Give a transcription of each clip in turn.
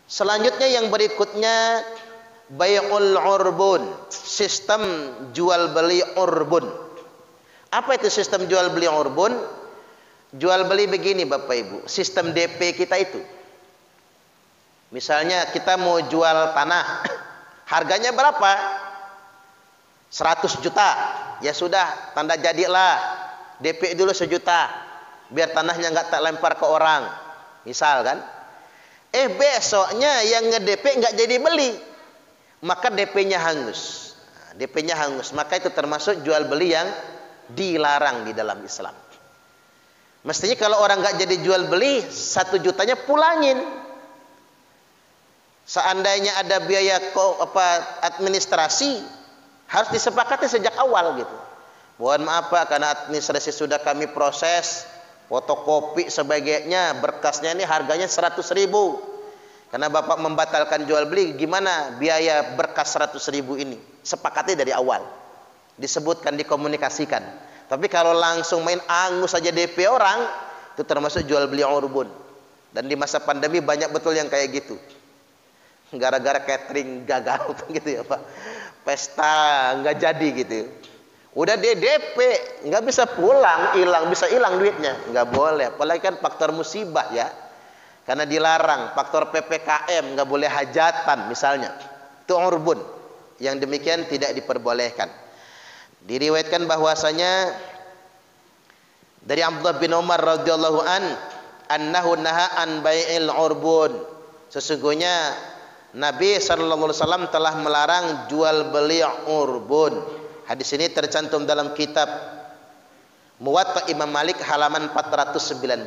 Selanjutnya yang berikutnya bai'ul urbun, sistem jual beli urbun. Apa itu sistem jual beli urbun? Jual beli begini Bapak Ibu, sistem DP kita itu. Misalnya kita mau jual tanah, harganya berapa? 100 juta. Ya sudah, tanda jadilah. DP dulu 1 juta. Biar tanahnya nggak tak lempar ke orang. Misal kan. Besoknya yang nge-DP nggak jadi beli. Maka DP-nya hangus. DP-nya hangus. Maka itu termasuk jual beli yang dilarang di dalam Islam. Mestinya kalau orang nggak jadi jual beli, 1 jutanya pulangin. Seandainya ada biaya administrasi, harus disepakati sejak awal gitu. Mohon maaf Pak, karena administrasi sudah kami proses, fotokopi sebagainya, berkasnya ini harganya 100.000. Karena Bapak membatalkan jual beli, gimana biaya berkas 100.000 ini? Sepakati dari awal, disebutkan, dikomunikasikan. Tapi kalau langsung main angus saja DP orang, itu termasuk jual beli urbun. Dan di masa pandemi banyak betul yang kayak gitu. Gara-gara catering gagal gitu ya Pak, pesta nggak jadi gitu, udah DP nggak bisa pulang, bisa hilang duitnya, nggak boleh. Apalagi kan faktor musibah ya, karena dilarang. Faktor PPKM nggak boleh hajatan misalnya, itu urbun. Yang demikian tidak diperbolehkan. Diriwayatkan bahwasanya dari Abdullah bin Umar radhiyallahu annahu naha an bai'il urbun, sesungguhnya Nabi SAW telah melarang jual beli urbun. Hadis ini tercantum dalam kitab Muwatta Imam Malik halaman 419.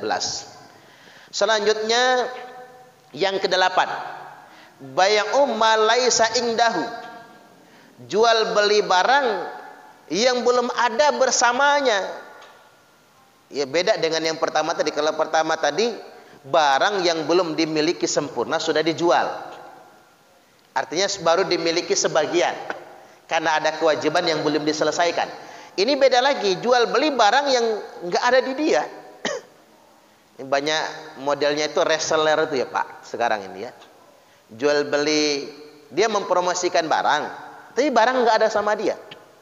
Selanjutnya yang ke-8, bai'u ma laisa indahu, jual beli barang yang belum ada bersamanya. Ya beda dengan yang pertama tadi. Kalau pertama tadi barang yang belum dimiliki sempurna sudah dijual. Artinya baru dimiliki sebagian, karena ada kewajiban yang belum diselesaikan. Ini beda lagi, jual beli barang yang nggak ada di dia. Banyak modelnya itu reseller itu ya Pak, sekarang ini ya. Jual beli, dia mempromosikan barang, tapi barang nggak ada sama dia.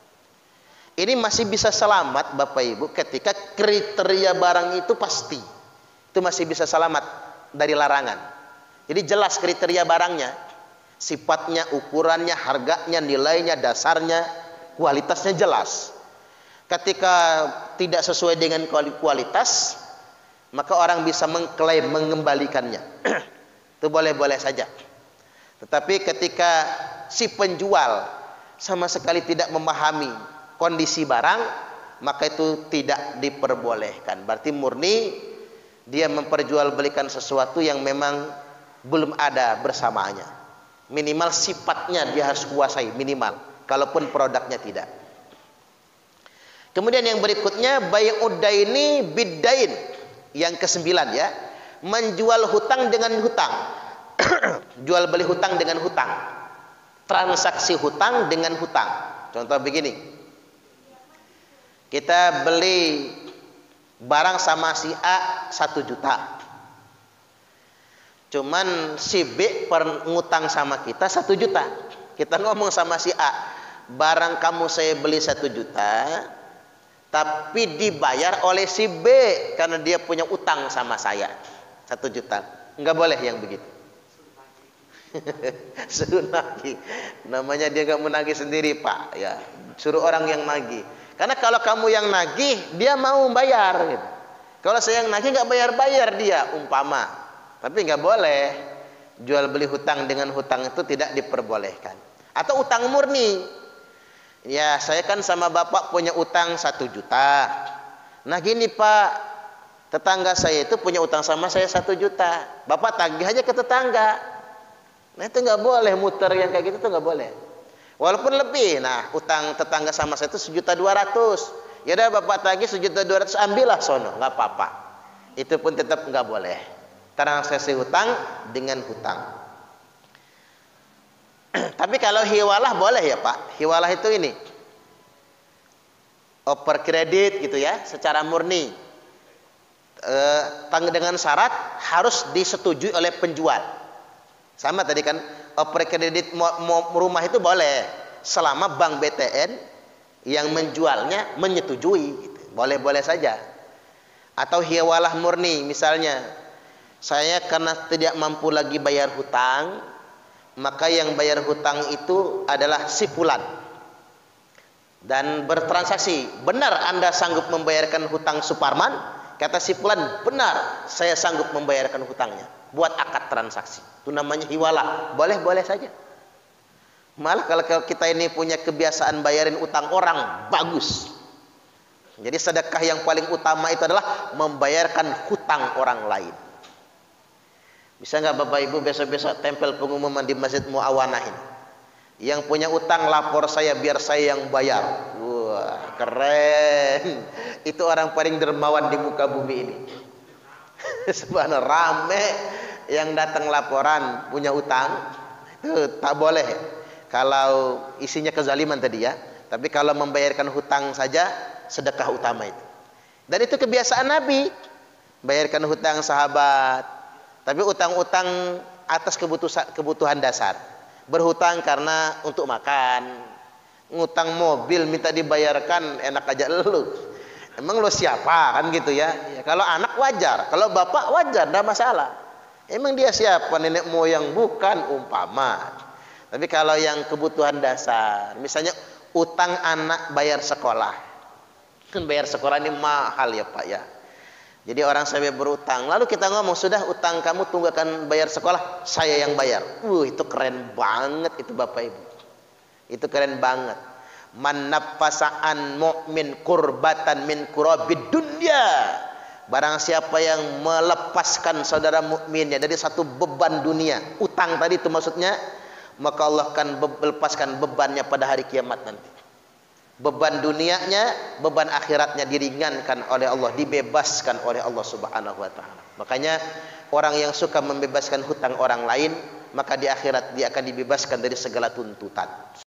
Ini masih bisa selamat Bapak Ibu ketika kriteria barang itu pasti. Itu masih bisa selamat dari larangan. Jadi jelas kriteria barangnya, sifatnya, ukurannya, harganya, nilainya, dasarnya, kualitasnya jelas. Ketika tidak sesuai dengan kualitas, maka orang bisa mengklaim, mengembalikannya. Itu boleh-boleh saja. Tetapi ketika si penjual sama sekali tidak memahami kondisi barang, maka itu tidak diperbolehkan. Berarti murni dia memperjualbelikan sesuatu yang memang belum ada bersamanya. Minimal sifatnya dia harus kuasai, minimal. Kalaupun produknya tidak. Kemudian yang berikutnya bai'ud daini biddain. Yang ke-9 ya, menjual hutang dengan hutang. Jual beli hutang dengan hutang. Transaksi hutang dengan hutang. Contoh begini. Kita beli barang sama si A 1 juta. Cuman si B ngutang sama kita 1 juta. Kita ngomong sama si A, barang kamu saya beli 1 juta, tapi dibayar oleh si B karena dia punya utang sama saya 1 juta. Enggak boleh yang begitu. Suruh nagih. Namanya dia nggak mau nagih sendiri Pak. Ya, suruh orang yang nagih. Karena kalau kamu yang nagih, dia mau bayar. Gitu. Kalau saya yang nagih nggak bayar dia, umpama. Tapi nggak boleh jual beli hutang dengan hutang, itu tidak diperbolehkan. Atau utang murni. Ya saya kan sama bapak punya utang 1 juta. Nah gini Pak, tetangga saya itu punya utang sama saya 1 juta. Bapak tagih aja ke tetangga. Nah itu nggak boleh, muter yang kayak gitu tuh nggak boleh. Walaupun lebih, nah utang tetangga sama saya itu 1.200.000. Ya udah bapak tagih 1.200.000, ambillah sono, nggak apa-apa. Itu pun tetap nggak boleh. Transaksi hutang dengan hutang. Tapi kalau hiwalah boleh ya Pak. Hiwalah itu ini, oper kredit gitu ya, secara murni. Dengan syarat harus disetujui oleh penjual. Sama tadi kan, oper kredit rumah itu boleh selama bank BTN yang menjualnya menyetujui gitu. Boleh-boleh saja. Atau hiwalah murni, misalnya saya karena tidak mampu lagi bayar hutang, maka yang bayar hutang itu adalah si fulan, dan bertransaksi. Benar Anda sanggup membayarkan hutang Suparman? Kata si fulan, benar saya sanggup membayarkan hutangnya. Buat akad transaksi. Itu namanya hiwalah. Boleh-boleh saja. Malah kalau kita ini punya kebiasaan bayarin utang orang, bagus. Jadi sedekah yang paling utama itu adalah membayarkan hutang orang lain. Bisa nggak Bapak Ibu besok-besok tempel pengumuman di Masjid Muawanah ini? Yang punya utang lapor saya biar saya yang bayar. Wah, keren. Itu orang paling dermawan di muka bumi ini. Sebenarnya rame yang datang laporan punya utang. Itu tak boleh kalau isinya kezaliman tadi ya. Tapi kalau membayarkan hutang saja, sedekah utama itu. Dan itu kebiasaan Nabi. Bayarkan hutang sahabat. Tapi utang-utang atas kebutuhan dasar. Berhutang karena untuk makan. Ngutang mobil minta dibayarkan, enak aja lu. Emang lu siapa kan gitu ya? Kalau anak wajar, kalau bapak wajar, enggak masalah. Emang dia siapa? Nenek moyang? Bukan, umpama. Tapi kalau yang kebutuhan dasar, misalnya utang anak bayar sekolah. Kan bayar sekolah ini mahal ya Pak ya. Jadi orang sampai berutang, lalu kita ngomong, sudah utang kamu tunggakan bayar sekolah, saya yang bayar. Itu keren banget itu Bapak Ibu. Itu keren banget. Man naffasa'an mu'min kurbatan min kurabid dunya. Barang siapa yang melepaskan saudara mukminnya dari satu beban dunia, utang tadi itu maksudnya, maka Allah akan melepaskan bebannya pada hari kiamat nanti. Beban dunianya, beban akhiratnya diringankan oleh Allah, dibebaskan oleh Allah Subhanahu wa taala. Makanya orang yang suka membebaskan hutang orang lain, maka di akhirat dia akan dibebaskan dari segala tuntutan.